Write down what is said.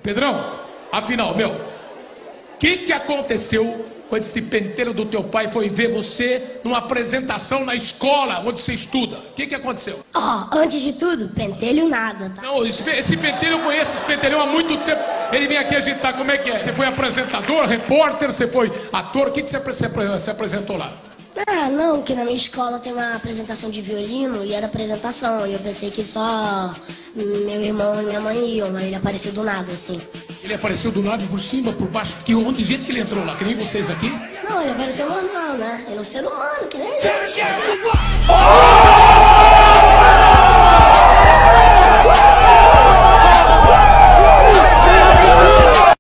Pedrão, afinal, meu, o que aconteceu quando esse pentelho do teu pai foi ver você numa apresentação na escola onde você estuda? O que aconteceu? Antes de tudo, pentelho nada, tá? Não, esse pentelho eu conheço, esse pentelho há muito tempo. Ele vem aqui agitar, como é que é? Você foi apresentador, repórter, você foi ator? O que você apresentou lá? Não, que na minha escola tem uma apresentação de violino e era apresentação. E eu pensei que só meu irmão e minha mãe iam, mas ele apareceu do nada, assim. Ele apareceu do lado, por cima, por baixo? Que onde de jeito que ele entrou lá? Que nem vocês aqui? Não, ele apareceu normal, né? Ele é um ser humano, que nem a gente.